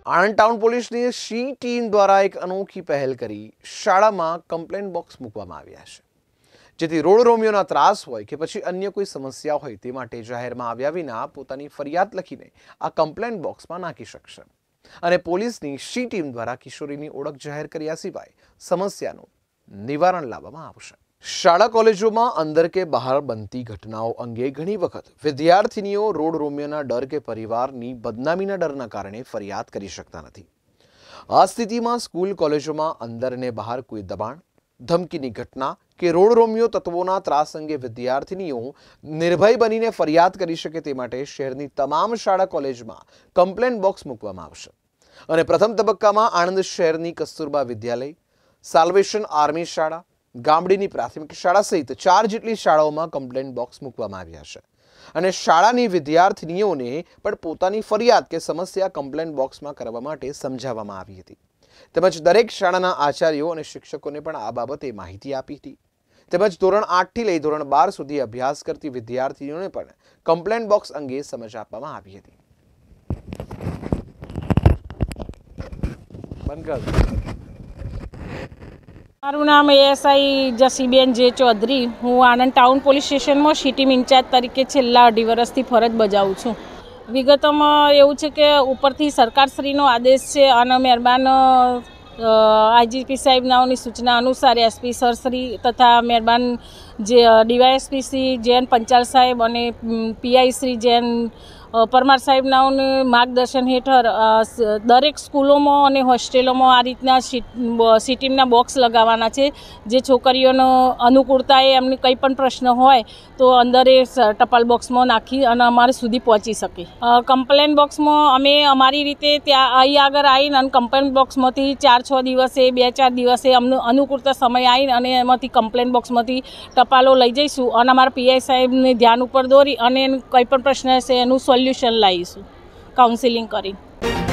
Anand town પોલીસની C team દ્વારા એક અનોખી પહેલ કરી શાળામાં કમ્પ્લેન બોક્સ મૂકવામાં આવ્યા છે, જેથી રોડ રોમિયોના ત્રાસ હોય કે પછી અન્ય કોઈ સમસ્યા હોય તે માટે જાહેરમાં આવ્યા વિના પોતાની ફરિયાદ લખીને આ કમ્પ્લેન બોક્સમાં નાખી શકશે અને પોલીસની સી ટીમ દ્વારા કિશોરીની ઓળખ જાહેર કર્યા સિવાય સમસ્યાનું નિવારણ લાવવામાં આવશે। શાળા કોલેજોમાં અંદર કે બહાર બનતી ઘટનાઓ અંગે ઘણી વખત વિદ્યાર્થીનીઓ રોડ રોમિયોના ડર કે પરિવારની બદનામીના ડરના કારણે ફરિયાદ કરી શકતા નથી। આ સ્થિતિમાં સ્કૂલ કોલેજોમાં અંદર અને બહાર કોઈ દબાણ, ધમકીની ઘટના કે રોડ રોમિયો તત્વોના ત્રાસ અંગે વિદ્યાર્થીનીઓ નિર્ભય બનીને ફરિયાદ કરી શકે તે માટે શહેરની તમામ શાળા કોલેજમાં કમ્પ્લેન બોક્સ મૂકવામાં આવશે અને પ્રથમ તબક્કામાં આણંદ શહેરની કસ્તુરબા વિદ્યાલય, સાલ્વેશન આર્મી શાળા, ગામડીની પ્રાથમિક શાળા સહિત 4 જેટલી શાળાઓમાં કમ્પ્લેન બોક્સ મૂકવામાં આવ્યા છે અને શાળાની વિદ્યાર્થીનીઓને પણ પોતાની ફરિયાદ કે સમસ્યા કમ્પ્લેન બોક્સમાં કરવા માટે સમજાવવામાં આવી હતી તેમજ દરેક શાળાના આચાર્યો અને શિક્ષકોને પણ આ બાબતે માહિતી આપી હતી તેમજ ધોરણ 8 થી લઈ ધોરણ 12 સુધી અભ્યાસ કરતી વિદ્યાર્થીઓને પણ કમ્પ્લેન બોક્સ અંગે સમજ આપવામાં આવી હતી। મારું નામ એએસઆઈ જસીબેન જે ચૌધરી। હું આણંદ ટાઉન પોલીસ સ્ટેશનમાં સી ટીમ ઇન્ચાર્જ તરીકે છેલ્લા 2.5 વર્ષથી ફરજ બજાવું છું। વિગતોમાં એવું છે કે ઉપરથી સરકારશ્રીનો આદેશ છે અને મહેરબાન આઈજીપી સાહેબનાઓની સૂચના અનુસાર એસપી સરશ્રી તથા મહેરબાન જે ડીવાયએસપી શ્રી જૈન પંચાલ સાહેબ અને પીઆઈ શ્રી જૈન પરમાર સાહેબનાઓને માર્ગદર્શન હેઠળ દરેક સ્કૂલોમાં અને હોસ્ટેલોમાં આ રીતના સી ટીમના બોક્સ લગાવવાના છે, જે છોકરીઓનો અનુકૂળતાએ એમને કંઈ પણ પ્રશ્ન હોય તો અંદર એ ટપાલ બોક્સમાં નાખી અને અમારે સુધી પહોંચી શકે। કમ્પ્લેન બોક્સમાં અમે અમારી રીતે ત્યાં અહીં આગળ આવીને અને કમ્પ્લેન બોક્સમાંથી 4-6 દિવસે 2-4 દિવસે અમને અનુકૂળતા સમય આવીને અને એમાંથી કમ્પ્લેન બોક્સમાંથી ટપાલો લઈ જઈશું અને અમારા પીઆઈ સાહેબને ધ્યાન ઉપર દોરી અને કંઈ પણ પ્રશ્ન હશે એનું સોલ્યુશન લાવીશું કાઉન્સિલિંગ કરી।